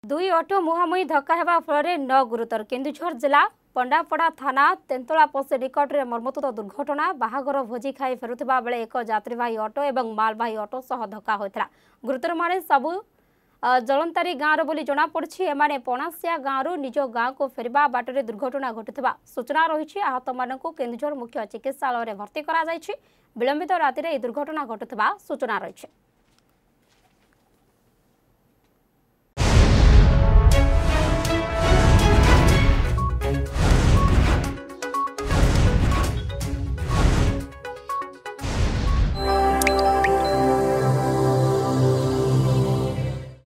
दुई ऑटो मुहांमुही धक्का हेबा फल 9 गुरुतर। केन्दुझर जिला पंडापड़ा थाना तेंतुला पसे निकट में मर्मन्तुद दुर्घटना। बाहागर भोजी खाई फेरुथिबा बेले एक यात्रीवाही ऑटो एवं मालवाही ऑटो सह धक्का होइथिला। गुरुतर माने सबु जलंतारी गाँव बोली जना पड़छि। एमाने पणासिया गाँव निज गाँव को फेरिबा बाटरे दुर्घटना घटिथिबा सूचना रही। आहत मानकु केन्दुझर मुख्य चिकित्सालय में भर्ती करा जायछि। विलंबित राति दुर्घटना घटुथिबा सूचना रही।